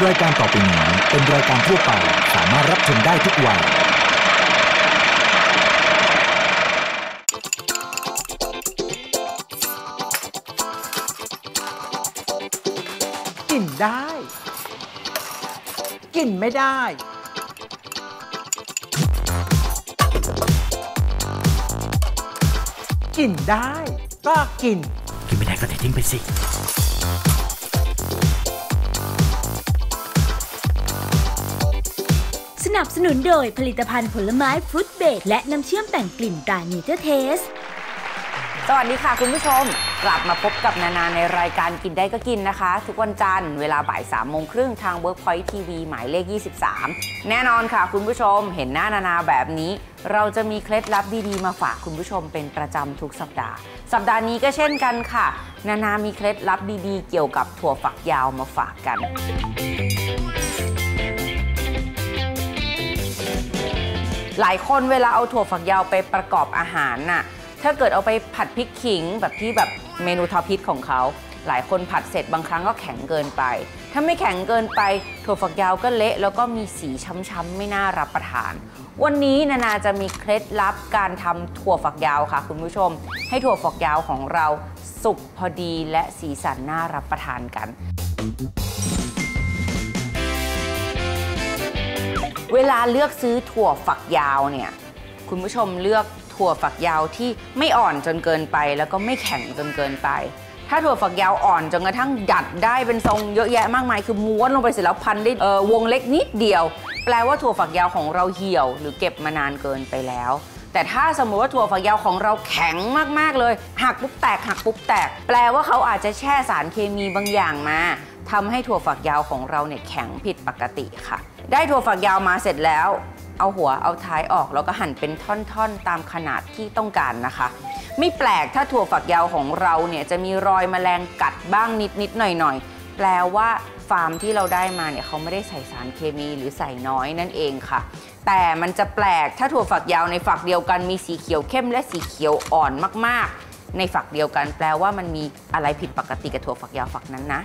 รายการต่อไปนี้เป็นรายการทั่วไปสามารถรับชมได้ทุกวัยกินได้กินไม่ได้กินได้ก็กินไม่ได้ก็ทิ้งไปสิสนับสนุนโดยผลิตภัณฑ์ผลไม้ฟรุตเบรดและน้ำเชื่อมแต่งกลิ่นตราเนเจอร์เทสสวัสดีค่ะคุณผู้ชมกลับมาพบกับนานาในรายการกินได้ก็กินนะคะทุกวันจันทร์เวลาบ่าย 3:30 นทาง Workpoint TV หมายเลข 23แน่นอนค่ะคุณผู้ชมเห็นหน้านานาแบบนี้เราจะมีเคล็ดลับดีๆมาฝากคุณผู้ชมเป็นประจำทุกสัปดาห์นี้ก็เช่นกันค่ะนานามีเคล็ดลับดีๆเกี่ยวกับถั่วฝักยาวมาฝากกันหลายคนเวลาเอาถั่วฝักยาวไปประกอบอาหารน่ะถ้าเกิดเอาไปผัดพริกขิงแบบที่แบบเมนูท็อปฮิตของเขาหลายคนผัดเสร็จบางครั้งก็แข็งเกินไปถ้าไม่แข็งเกินไปถั่วฝักยาวก็เละแล้วก็มีสีช้ำๆไม่น่ารับประทานวันนี้นานาจะมีเคล็ดลับการทำถั่วฝักยาวค่ะคุณผู้ชมให้ถั่วฝักยาวของเราสุกพอดีและสีสันน่ารับประทานกันเวลาเลือกซื้อถั่วฝักยาวเนี่ยคุณผู้ชมเลือกถั่วฝักยาวที่ไม่อ่อนจนเกินไปแล้วก็ไม่แข็งจนเกินไปถ้าถั่วฝักยาวอ่อนจนกระทั่งดัดได้เป็นทรงเยอะแยะมากมายคือม้วนลงไปเสร็จแล้วพันได้วงเล็กนิดเดียวแปลว่าถั่วฝักยาวของเราเหี่ยวหรือเก็บมานานเกินไปแล้วแต่ถ้าสมมติว่าถั่วฝักยาวของเราแข็งมากๆเลยหักปุ๊บแตกหักปุ๊บแตกแปลว่าเขาอาจจะแช่สารเคมีบางอย่างมาทำให้ถั่วฝักยาวของเราเนี่ยแข็งผิดปกติค่ะได้ถั่วฝักยาวมาเสร็จแล้วเอาหัวเอาท้ายออกแล้วก็หั่นเป็นท่อนๆตามขนาดที่ต้องการนะคะไม่แปลกถ้าถั่วฝักยาวของเราเนี่ยจะมีรอยแมลงกัดบ้างนิดๆหน่อยๆแปลว่าฟาร์มที่เราได้มาเนี่ยเขาไม่ได้ใส่สารเคมีหรือใส่น้อยนั่นเองค่ะแต่มันจะแปลกถ้าถั่วฝักยาวในฝักเดียวกันมีสีเขียวเข้มและสีเขียวอ่อนมากๆในฝักเดียวกันแปลว่ามันมีอะไรผิดปกติกับถั่วฝักยาวฝักนั้นนะ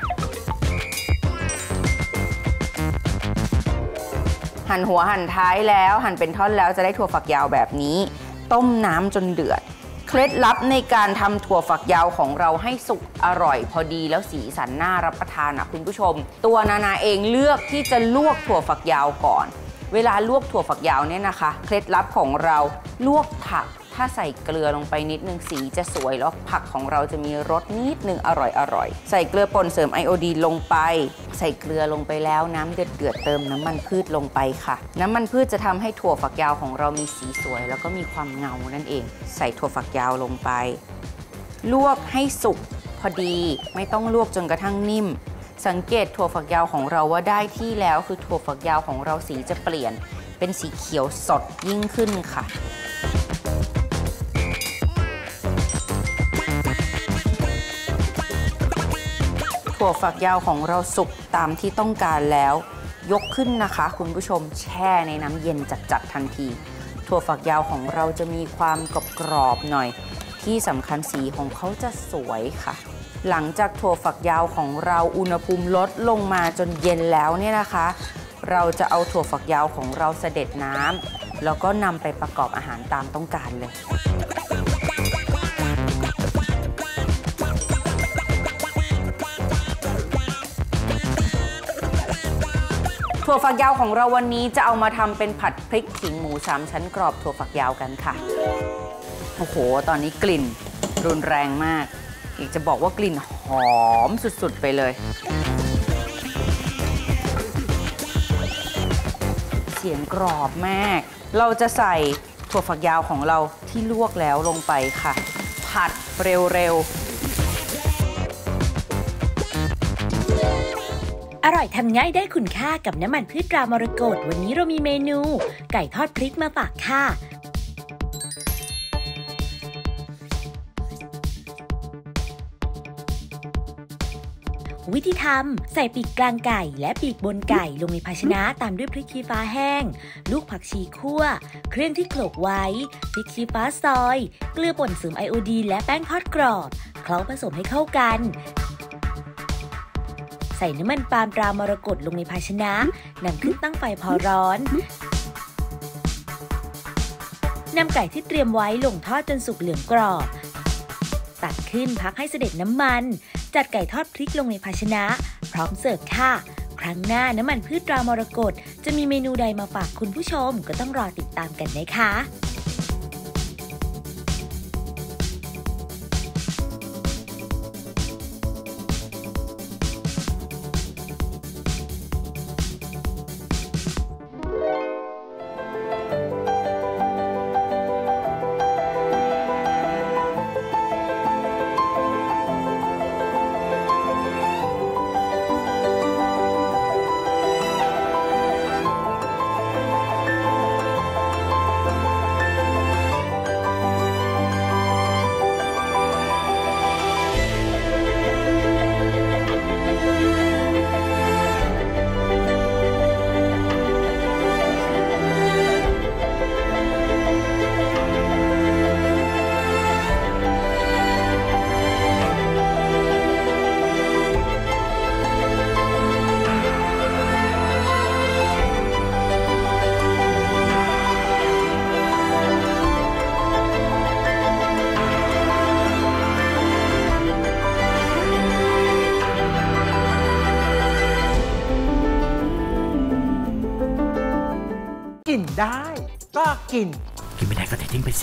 หั่นหัวหั่นท้ายแล้วหั่นเป็นท่อนแล้วจะได้ถั่วฝักยาวแบบนี้ต้มน้ำจนเดือดเคล็ดลับในการทำถั่วฝักยาวของเราให้สุกอร่อยพอดีแล้วสีสันน่ารับประทานนะคุณผู้ชมตัวนานาเองเลือกที่จะลวกถั่วฝักยาวก่อนเวลาลวกถั่วฝักยาวเนี่ยนะคะเคล็ดลับของเราลวกผักถ้าใส่เกลือลงไปนิดนึงสีจะสวยแล้วผักของเราจะมีรสนิดนึงอร่อยใส่เกลือป่นเสริมไอโอดีนลงไปใส่เกลือลงไปแล้วน้ำเดือดเติมน้ำมันพืชลงไปค่ะน้ำมันพืชจะทำให้ถั่วฝักยาวของเรามีสีสวยแล้วก็มีความเงานั่นเองใส่ถั่วฝักยาวลงไปลวกให้สุกพอดีไม่ต้องลวกจนกระทั่งนิ่มสังเกตถั่วฝักยาวของเราว่าได้ที่แล้วคือถั่วฝักยาวของเราสีจะเปลี่ยนเป็นสีเขียวสดยิ่งขึ้นค่ะถั่วฝักยาวของเราสุกตามที่ต้องการแล้วยกขึ้นนะคะคุณผู้ชมแช่ในน้ำเย็นจัดๆทันทีถั่วฝักยาวของเราจะมีความกรอบๆหน่อยที่สำคัญสีของเขาจะสวยค่ะหลังจากถั่วฝักยาวของเราอุณหภูมิลดลงมาจนเย็นแล้วเนี่ยนะคะเราจะเอาถั่วฝักยาวของเราเสด็จน้ำแล้วก็นำไปประกอบอาหารตามต้องการเลยถั่วฝักยาวของเราวันนี้จะเอามาทำเป็นผัดพริกขิงหมู3ชั้นกรอบถั่วฝักยาวกันค่ะโอ้โหตอนนี้กลิ่นรุนแรงมากอีกจะบอกว่ากลิ่นหอมสุดๆไปเลยเสียงกรอบมากเราจะใส่ถั่วฝักยาวของเราที่ลวกแล้วลงไปค่ะผัดเร็วๆอร่อยทำง่ายได้คุณค่ากับน้ำมันพืชตรามรกตวันนี้เรามีเมนูไก่ทอดพริกมาฝากค่ะวิธีทำใส่ปีกกลางไก่และปีกบนไก่ลงในภาชนะตามด้วยพริกชี้ฟ้าแห้งลูกผักชีคั่วเครื่องที่โขลกไว้พริกชี้ฟ้าซอยเกลือป่นเสริมไอโอดีนและแป้งทอดกรอบเคล้าผสมให้เข้ากันใส่น้ำมันปาล์มตรามรกตลงในภาชนะนำขึ้นตั้งไฟพอร้อนนำไก่ที่เตรียมไว้ลงทอดจนสุกเหลืองกรอบตักขึ้นพักให้เสด็จน้ำมันจัดไก่ทอดพริกลงในภาชนะพร้อมเสิร์ฟค่ะครั้งหน้าน้ำมันพืชตรามรกตจะมีเมนูใดมาฝากคุณผู้ชมก็ต้องรอติดตามกันนะคะกินได้ก็กินกินไม่ได้ก็เททิ้งไปสิ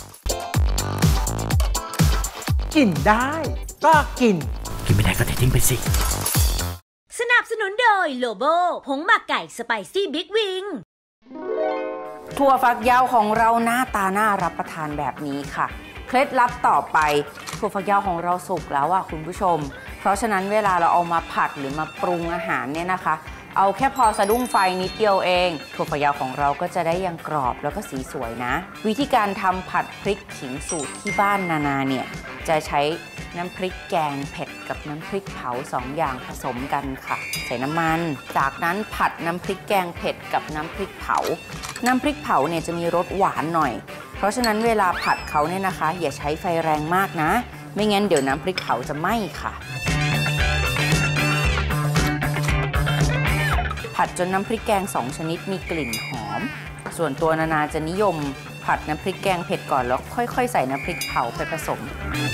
กินได้ก็กินกินไม่ได้ก็เททิ้งไปสิสนับสนุนโดยโลโบผงหมักไก่สไปซี่บิ๊กวิงถั่วฝักยาวของเราหน้าตาน่ารับประทานแบบนี้ค่ะเคล็ดลับต่อไปถั่วฝักยาวของเราสุกแล้วอ่ะคุณผู้ชมเพราะฉะนั้นเวลาเราเอามาผัดหรือมาปรุงอาหารเนี่ยนะคะเอาแค่พอสะดุ้งไฟนิดเดียวเองถั่วฝักยาวของเราก็จะได้ยังกรอบแล้วก็สีสวยนะวิธีการทำผัดพริกขิงสูตรที่บ้านนานาเนี่ยจะใช้น้ำพริกแกงเผ็ดกับน้ำพริกเผา2 อย่างผสมกันค่ะใส่น้ำมันจากนั้นผัดน้ำพริกแกงเผ็ดกับน้ำพริกเผาน้ำพริกเผาเนี่ยจะมีรสหวานหน่อยเพราะฉะนั้นเวลาผัดเขาเนี่ยนะคะอย่าใช้ไฟแรงมากนะไม่งั้นเดี๋ยวน้ำพริกเผาจะไหม้ค่ะผัดจนน้ำพริกแกง2 ชนิดมีกลิ่นหอมส่วนตัวนานาจะนิยมผัดน้ำพริกแกงเผ็ดก่อนแล้วค่อยๆใส่น้ำพริกเผาไปผสม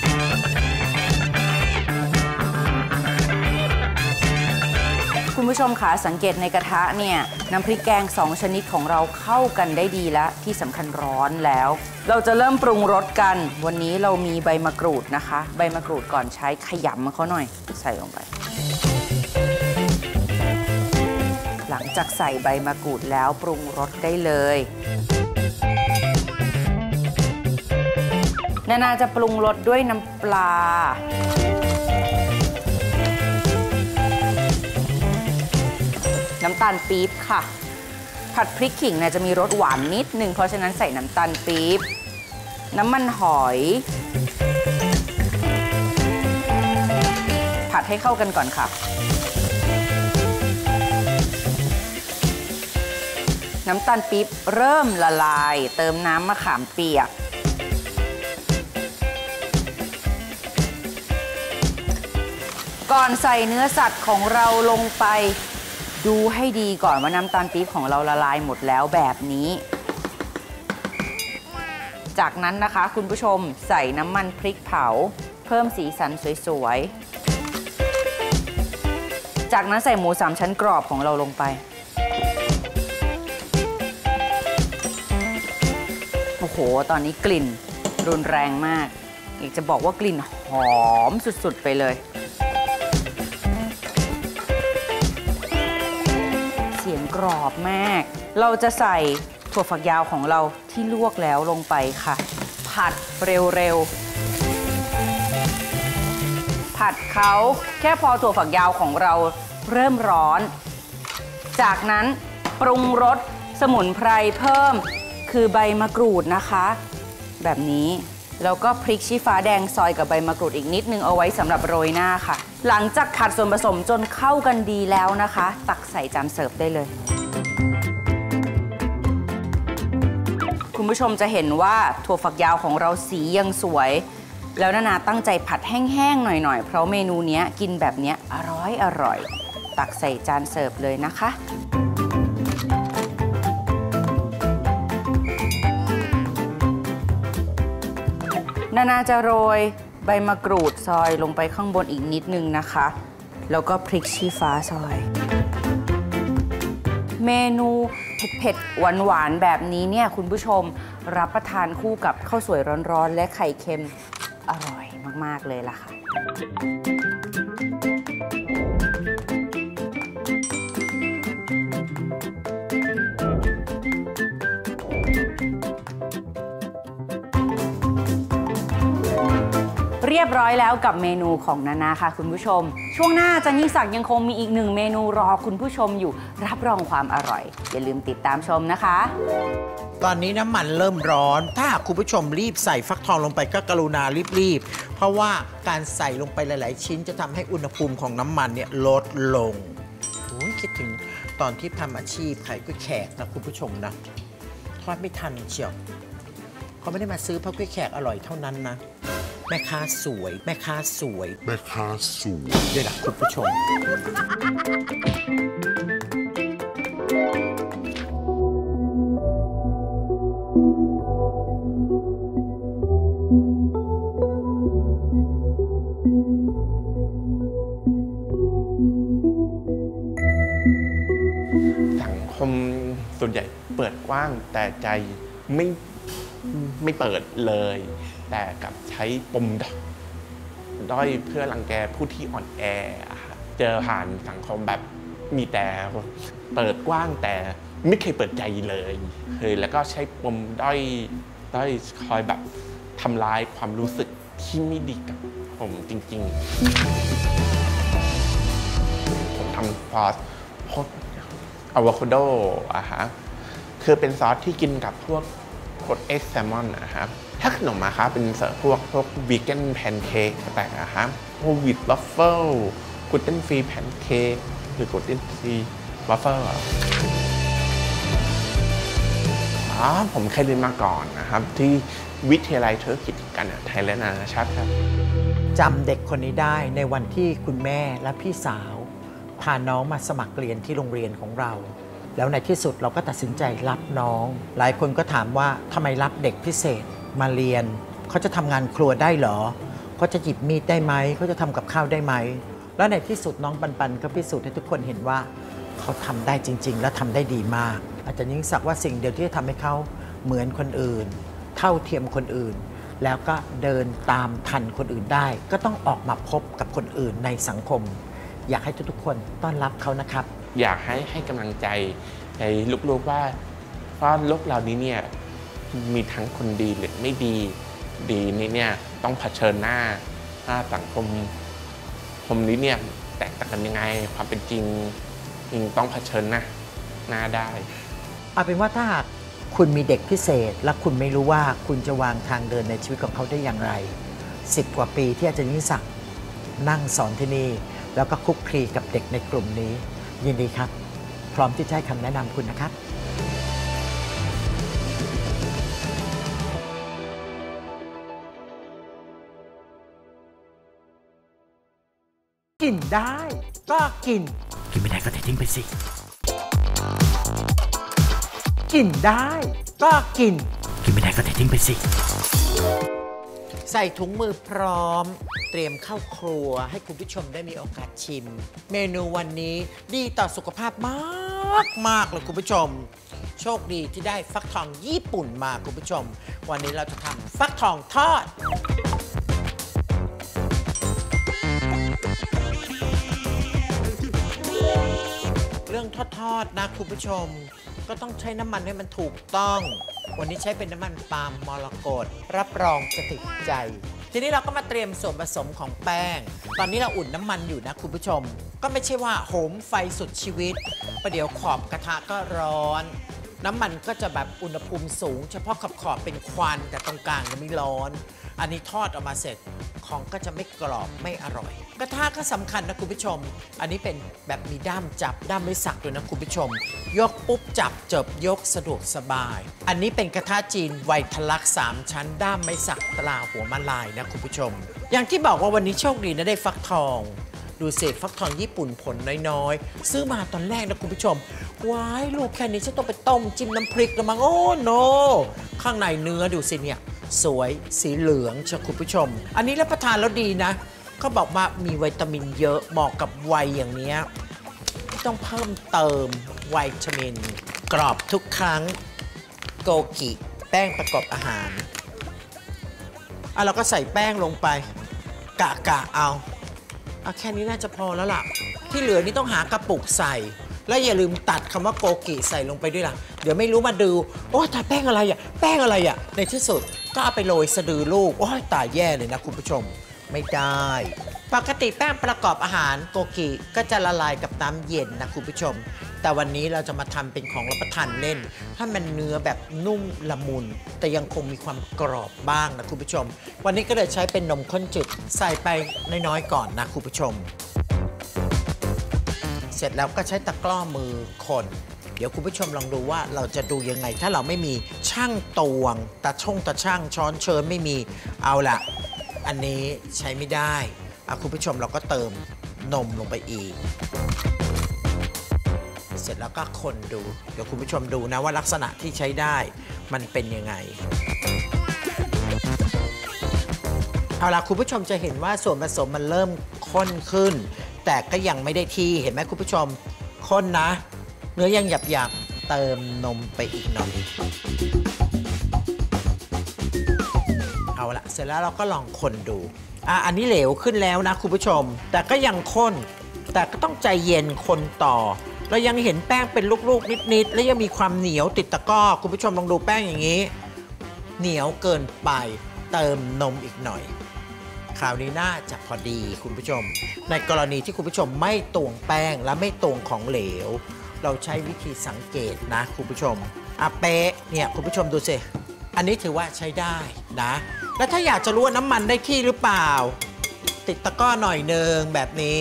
คุณผู้ชมคะสังเกตในกระทะเนี่ยน้ำพริกแกง2 ชนิดของเราเข้ากันได้ดีแล้วที่สำคัญร้อนแล้วเราจะเริ่มปรุงรสกันวันนี้เรามีใบมะกรูดนะคะใบมะกรูดก่อนใช้ขยำเขาหน่อยใส่ลงไปหลังจากใส่ใบมะกรูดแล้วปรุงรสได้เลยนานาจะปรุงรสด้วยน้ำปลาน้ำตาลปี๊บค่ะผัดพริกขิงเนี่ยจะมีรสหวานนิดนึงเพราะฉะนั้นใส่น้ำตาลปี๊บน้ำมันหอยผัดให้เข้ากันก่อนค่ะน้ำตาลปี๊บเริ่มละลายเติมน้ำมะขามเปียกก่อนใส่เนื้อสัตว์ของเราลงไปดูให้ดีก่อนว่าน้ำตาลปี๊บของเราละลายหมดแล้วแบบนี้จากนั้นนะคะคุณผู้ชมใส่น้ำมันพริกเผาเพิ่มสีสันสวยๆจากนั้นใส่หมู3 ชั้นกรอบของเราลงไปโอ้โหตอนนี้กลิ่นรุนแรงมากอยากจะบอกว่ากลิ่นหอมสุดๆไปเลยเสียงกรอบมากเราจะใส่ถั่วฝักยาวของเราที่ลวกแล้วลงไปค่ะผัดเร็วๆผัดเขาแค่พอถั่วฝักยาวของเราเริ่มร้อนจากนั้นปรุงรสสมุนไพรเพิ่มคือใบมะกรูดนะคะแบบนี้แล้วก็พริกชี้ฟ้าแดงซอยกับใบมะกรูดอีกนิดนึงเอาไว้สำหรับโรยหน้าค่ะหลังจากผัดส่วนผสมจนเข้ากันดีแล้วนะคะตักใส่จานเสิร์ฟได้เลยคุณผู้ชมจะเห็นว่าถั่วฝักยาวของเราสียังสวยแล้วนานาตั้งใจผัดแห้งๆหน่อยๆเพราะเมนูนี้กินแบบนี้อร่อยตักใส่จานเสิร์ฟเลยนะคะนาจะโรยใบมะกรูดซอยลงไปข้างบนอีกนิดนึงนะคะแล้วก็พริกชี้ฟ้าซอยเมนูเผ็ดๆหวานๆแบบนี้เนี่ยคุณผู้ชมรับประทานคู่กับข้าวสวยร้อนๆและไข่เค็มอร่อยมากๆเลยล่ะค่ะเรียบร้อยแล้วกับเมนูของนานาค่ะคุณผู้ชมช่วงหน้าจันยิ่งศักดิ์ยังคงมีอีกหนึ่งเมนูรอคุณผู้ชมอยู่รับรองความอร่อยอย่าลืมติดตามชมนะคะตอนนี้น้ำมันเริ่มร้อนถ้าหากคุณผู้ชมรีบใส่ฟักทองลงไปก็กรุณารีบเพราะว่าการใส่ลงไปหลายๆชิ้นจะทำให้อุณหภูมิของน้ำมันเนี่ยลดลงคิดถึงตอนที่ทำอาชีพขายก๋วยแขกนะคุณผู้ชมนะทอดไม่ทันเชียวเขาไม่ได้มาซื้อเพราะก๋วยแขกอร่อยเท่านั้นนะแม่ค้าสวยแม่ค้าสวยแม่ค้าสวยด้วยล่ะคุณผู้ชมสังคมส่วนใหญ่เปิดกว้างแต่ใจไม่เปิดเลยแต่กับใช้ปมด้อยเพื่อรังแกผู้ที่อ่อนแอเจอผ่านสังคมแบบมีแต่เปิดกว้างแต่ไม่เคยเปิดใจเลยแล้วก็ใช้ปมด้อยคอยแบบทำลายความรู้สึกที่ไม่ดีกับผมจริงๆผมทำซอสอะโวคาโดคือเป็นซอสที่กินกับพวกโคดเอ็กแซลมอนนะครับถ้าขนมมาครับเป็นเสิร์ฟพวกวีแกนแพนเค้กแต่นะครับพวกวิดวัฟเฟิลกลูเตนฟรีแพนเค้กหรือกลูเตนฟรีวัฟเฟิลผมเคยเรียนมาก่อนนะครับที่วิทยาลัยธุรกิจการไทยและนานาชาติครับจำเด็กคนนี้ได้ในวันที่คุณแม่และพี่สาวพาน้องมาสมัครเรียนที่โรงเรียนของเราแล้วในที่สุดเราก็ตัดสินใจรับน้องหลายคนก็ถามว่าทำไมรับเด็กพิเศษมาเรียนเขาจะทำงานครัวได้เหรอเขาจะหยิบมีดได้ไหมเขาจะทำกับข้าวได้ไหมแล้วในที่สุดน้องปันก็พิสูจน์ให้ทุกคนเห็นว่าเขาทำได้จริงๆและทำได้ดีมากอาจารย์ยิ่งศักดิ์ว่าสิ่งเดียวที่จะทำให้เขาเหมือนคนอื่นเท่าเทียมคนอื่นแล้วก็เดินตามทันคนอื่นได้ก็ต้องออกมาพบกับคนอื่นในสังคมอยากให้ทุกๆคนต้อนรับเขานะครับอยากให้กำลังใจในลูกๆว่าโลกเรานี้เนี่ยมีทั้งคนดีหรือไม่ดีนี่เนี่ยต้องเผชิญหน้าสังคมนี้เนี่ยแตกต่างกันยังไงความเป็นจริงต้องเผชิญหน้าได้เอาเป็นว่าถ้าหากคุณมีเด็กพิเศษและคุณไม่รู้ว่าคุณจะวางทางเดินในชีวิตของเขาได้อย่างไร10 กว่าปีที่อาจารย์ยิ่งศักดิ์นั่งสอนที่นี่แล้วก็คลุกคลีกับเด็กในกลุ่มนี้ยินดีครับพร้อมที่จะให้คำแนะนำคุณนะครับกินได้ก็กินไม่ได้ก็ทิ้งไปสิกินได้ก็กินไม่ได้ก็ทิ้งไปสิใส่ถุงมือพร้อมเตรียมเข้าครัวให้คุณผู้ชมได้มีโอกาสชิมเมนูวันนี้ดีต่อสุขภาพมากเลยคุณผู้ชมโชคดีที่ได้ฟักทองญี่ปุ่นมาคุณผู้ชมวันนี้เราจะทำฟักทองทอดเรื่องทอดนะคุณผู้ชมก็ต้องใช้น้ำมันให้มันถูกต้องวันนี้ใช้เป็นน้ำมันปาล์มมรกตรับรองจะติดใจทีนี้เราก็มาเตรียมส่วนผสมของแป้งตอนนี้เราอุ่นน้ำมันอยู่นะคุณผู้ชมก็ไม่ใช่ว่าโหมไฟสุดชีวิตประเดี๋ยวขอบกระทะก็ร้อนน้ำมันก็จะแบบอุณหภูมิสูงเฉพาะขอบเป็นควันแต่ตรงกลางยังไม่ร้อนอันนี้ทอดออกมาเสร็จของก็จะไม่กรอบไม่อร่อยกระทะก็สำคัญนะคุณผู้ชมอันนี้เป็นแบบมีด้ามจับด้ามไม่สักด้วยนะคุณผู้ชมยกปุ๊บจับจบยกสะดวกสบายอันนี้เป็นกระทะจีนไวทลัก3 ชั้นด้ามไม่สักตราหัวมะลายนะคุณผู้ชมอย่างที่บอกว่าวันนี้โชคดีนะได้ฟักทองดูเศษฟักทองญี่ปุ่นผลน้อยๆซื้อมาตอนแรกนะคุณผู้ชมว้ายลูกแค่นี้ฉันต้องไปต้มจิ้มน้ำพริกแล้วมั้งโอ้โนข้างในเนื้อดูสิเนี่ยสวยสีเหลืองเชียวคุณผู้ชมอันนี้รับประทานแล้วดีนะเขาบอกว่ามีวิตามินเยอะเหมาะกับวัยอย่างเนี้ยไม่ต้องเพิ่มเติมวิตามินกรอบทุกครั้งโกกิแป้งประกอบอาหารเราก็ใส่แป้งลงไปกะเอาแค่นี้น่าจะพอแล้วล่ะที่เหลือนี่ต้องหากระปุกใส่แล้วอย่าลืมตัดคำว่าโกกิใส่ลงไปด้วยล่ะเดี๋ยวไม่รู้มาดูโอ้ยตายแป้งอะไรอ่ะแป้งอะไรอ่ะในที่สุดก็เอาไปโรยสะดือลูกโอ้ยตายแย่เลยนะคุณผู้ชมไม่ได้ปกติแป้งประกอบอาหารโกกิก็จะละลายกับน้ำเย็นนะคุณผู้ชมแต่วันนี้เราจะมาทำเป็นของรับประทานเล่นถ้ามันเนื้อแบบนุ่มละมุนแต่ยังคงมีความกรอบบ้างนะคุณผู้ชมวันนี้ก็เลยใช้เป็นนมข้นจืดใส่ไปน้อยๆก่อนนะคุณผู้ชมเสร็จแล้วก็ใช้ตะกร้อมือคนเดี๋ยวคุณผู้ชมลองดูว่าเราจะดูยังไงถ้าเราไม่มีช่างตวงตาช่างช้อนเชิญไม่มีเอาละอันนี้ใช้ไม่ได้คุณผู้ชมเราก็เติมนมลงไปอีกเสร็จแล้วก็คนดูเดี๋ยวคุณผู้ชมดูนะว่าลักษณะที่ใช้ได้มันเป็นยังไงเอาล่ะคุณผู้ชมจะเห็นว่าส่วนผสมมันเริ่มข้นขึ้นแต่ก็ยังไม่ได้ที่เห็นไหมคุณผู้ชมข้นนะเนื้อยังหยาบๆเติมนมไปอีกหน่อยเอาละเสร็จแล้วเราก็ลองคนดูอันนี้เหลวขึ้นแล้วนะคุณผู้ชมแต่ก็ยังข้นแต่ก็ต้องใจเย็นคนต่อเรายังเห็นแป้งเป็นลูกๆนิดๆและยังมีความเหนียวติดตะกร้อคุณผู้ชมลองดูแป้งอย่างนี้เหนียวเกินไปเติมนมอีกหน่อยคราวนี้น่าจะพอดีคุณผู้ชมในกรณีที่คุณผู้ชมไม่ตวงแป้งและไม่ตวงของเหลวเราใช้วิธีสังเกตนะคุณผู้ชมเป๊ะเนี่ยคุณผู้ชมดูสิอันนี้ถือว่าใช้ได้นะแล้วถ้าอยากจะรู้ว่าน้ำมันได้ที่หรือเปล่าติดตะกร้อหน่อยนึงแบบนี้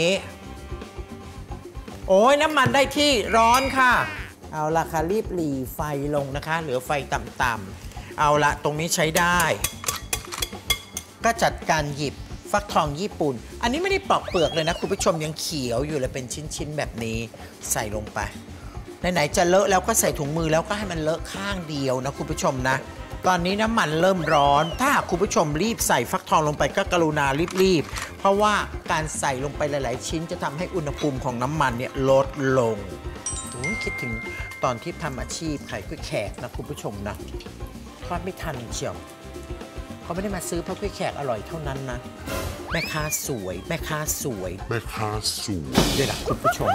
โอ้ยน้ำมันได้ที่ร้อนค่ะเอาละค่ะรีบหลีไฟลงนะคะเหลือไฟต่ำๆเอาละตรงนี้ใช้ได้ก็จัดการหยิบฟักทองญี่ปุ่นอันนี้ไม่ได้ปอกเปลือกเลยนะคุณผู้ชมยังเขียวอยู่เลยเป็นชิ้นๆแบบนี้ใส่ลงไปไหนๆจะเลอะแล้วก็ใส่ถุงมือแล้วก็ให้มันเลอะข้างเดียวนะคุณผู้ชมนะตอนนี้น้ำมันเริ่มร้อนถ้าคุณผู้ชมรีบใส่ฟักทองลงไปก็กรุณารีบเพราะว่าการใส่ลงไปหลายๆชิ้นจะทำให้อุณหภูมิของน้ำมันเนี่ยลดลงคิดถึงตอนที่ทำอาชีพขายก๋วยแขกนะคุณผู้ชมนะทอดไม่ทันเชียวเขาไม่ได้มาซื้อเพราะก๋วยแขกอร่อยเท่านั้นนะแม่ค้าสวยแม่ค้าสวยด้วยล่ะคุณผู้ชม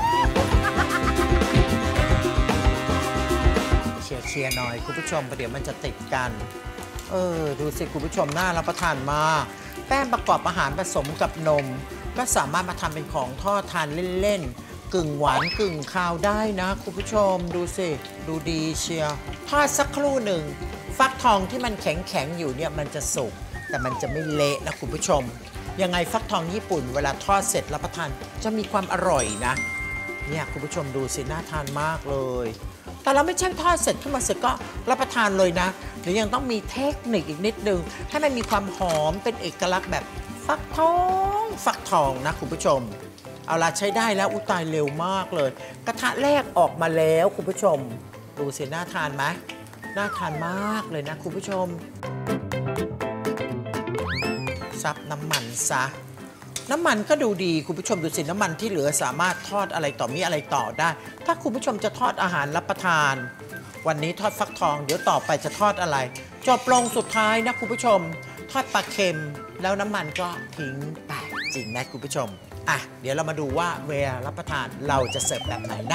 เชียร์หน่อยคุณผู้ชมประเดี๋ยวมันจะติดกันดูสิคุณผู้ชมน่ารับประทานมากแป้งประกอบอาหารผสมกับนมก็สามารถมาทำเป็นของทอดทานเล่นๆกึ่งหวานกึ่งคาวได้นะคุณผู้ชมดูสิดูดีเชียร์ทอดสักครู่หนึ่งฟักทองที่มันแข็งๆอยู่เนี่ยมันจะสุกแต่มันจะไม่เละนะคุณผู้ชมยังไงฟักทองญี่ปุ่นเวลาทอดเสร็จรับประทานจะมีความอร่อยนะเนี่ยคุณผู้ชมดูสิน่าทานมากเลยแต่เราไม่ใช่ทอดเสร็จขึ้นมาเสร็จก็รับประทานเลยนะหรือยังต้องมีเทคนิคอีกนิดนึงให้มันมีความหอมเป็นเอกลักษณ์แบบฟักทองนะคุณผู้ชมเอาละใช้ได้แล้วอุยตายเร็วมากเลยกระทะแรกออกมาแล้วคุณผู้ชมดูสิน่าทานไหมน่าทานมากเลยนะคุณผู้ชมซับน้ำมันซะน้ำมันก็ดูดีคุณผู้ชมดูสิน้ำมันที่เหลือสามารถทอดอะไรต่อมีอะไรต่อได้ถ้าคุณผู้ชมจะทอดอาหารรับประทานวันนี้ทอดฟักทองเดี๋ยวต่อไปจะทอดอะไรจบลงสุดท้ายนะคุณผู้ชมทอดปลาเค็มแล้วน้ำมันก็ทิ้งไปจริงไหมคุณผู้ชมเดี๋ยวเรามาดูว่าเวลารับประทานเราจะเสิร์ฟแบบไหนนะ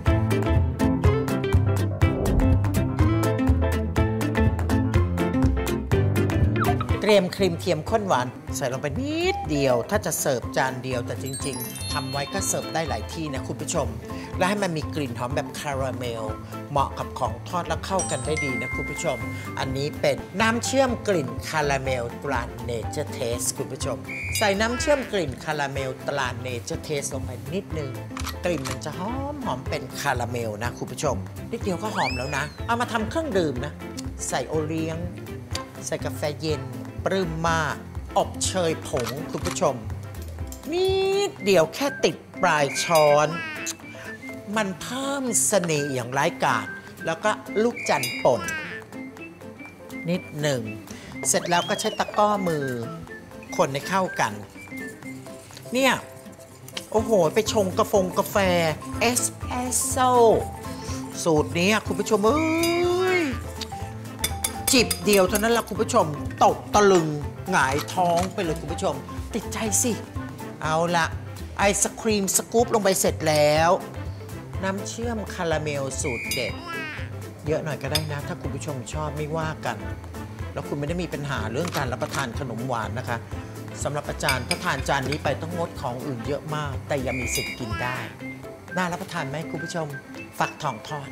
เตรียมครีมเทียมข้นหวานใส่ลงไปนิดเดียวถ้าจะเสิร์ฟจานเดียวแต่จริงๆทำไว้ก็เสิร์ฟได้หลายที่นะคุณผู้ชมและให้มันมีกลิ่นหอมแบบคาราเมลเหมาะกับของทอดแล้วเข้ากันได้ดีนะคุณผู้ชมอันนี้เป็นน้ำเชื่อมกลิ่นคาราเมลตราเนเจอร์เทสคุณผู้ชมใส่น้ำเชื่อมกลิ่นคาราเมลตราเนเจอร์เทสลงไปนิดนึงกลิ่นมันจะหอมเป็นคาราเมลนะคุณผู้ชมนิดเดียวก็หอมแล้วนะเอามาทำเครื่องดื่มนะใส่โอเลี้ยงใส่กาแฟเย็นปลื้มมากอบเชยผงคุณผู้ชมนิดเดียวแค่ติดปลายช้อน มันเพิ่มเสน่ห์อย่างร้ายกาจแล้วก็ลูกจันทร์ป่นนิดหนึ่งเสร็จแล้วก็ใช้ตะกร้อมือคนให้เข้ากันเนี่ยโอ้โหไปชงกาแฟเอสเปรสโซ่สูตรนี้คุณผู้ชมเอ้ยจิบเดียวเท่านั้นละคุณผู้ชมตกตะลึงหงายท้องไปเลยคุณผู้ชมติดใจสิเอาละไอศครีมสกู๊ปลงไปเสร็จแล้วน้ำเชื่อมคาราเมลสูตรเด็ดเยอะหน่อยก็ได้นะถ้าคุณผู้ชมชอบไม่ว่ากันแล้วคุณไม่ได้มีปัญหาเรื่องการรับประทานขนมหวานนะคะสำหรับอาจารย์ถ้าทานจานนี้ไปต้องงดของอื่นเยอะมากแต่ยังมีสิทธิ์กินได้น่ารับประทานไหมคุณผู้ชมฟักทองทอด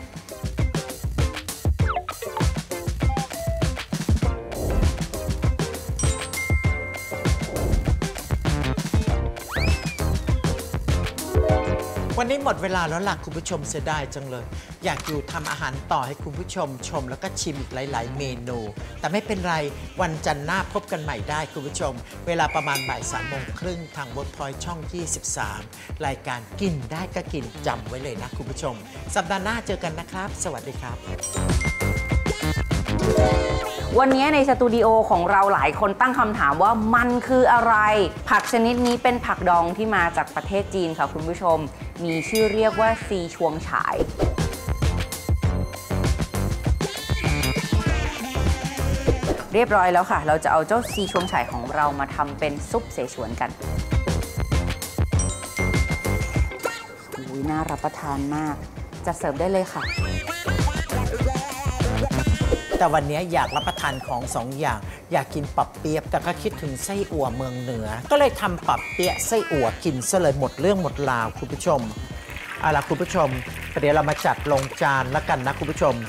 วันนี้หมดเวลาแล้วล่ะคุณผู้ชมเสียดายจังเลยอยากอยู่ทำอาหารต่อให้คุณผู้ชมชมแล้วก็ชิมอีกหลายๆเมนูแต่ไม่เป็นไรวันจันทร์หน้าพบกันใหม่ได้คุณผู้ชมเวลาประมาณบ่าย3:30ทาง Workpoint ช่อง 23รายการกินได้ก็กินจำไว้เลยนะคุณผู้ชมสัปดาห์หน้าเจอกันนะครับสวัสดีครับวันนี้ในสตูดิโอของเราหลายคนตั้งคำถามว่ามันคืออะไรผักชนิดนี้เป็นผักดองที่มาจากประเทศจีนค่ะคุณผู้ชมมีชื่อเรียกว่าซีชวงฉายเรียบร้อยแล้วค่ะเราจะเอาเจ้าซีชวงฉายของเรามาทำเป็นซุปเสฉวนกันน่ารับประทานมากจะเสิร์ฟได้เลยค่ะแต่วันนี้อยากรับประทานของ2 อย่างอยากกินปับเปี๊ยะแต่ก็คิดถึงไส้อั่วเมืองเหนือก็เลยทำปับเปี๊ยะไส้อั่วกินซะเลยหมดเรื่องหมดราวคุณผู้ชมเอาล่ะคุณผู้ชมเดี๋ยวเรามาจัดลงจานแล้วกันนะคุณผู้ชม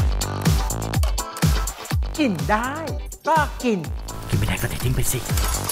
กินได้ก็กินไม่ได้ก็ทิ้งไปสิ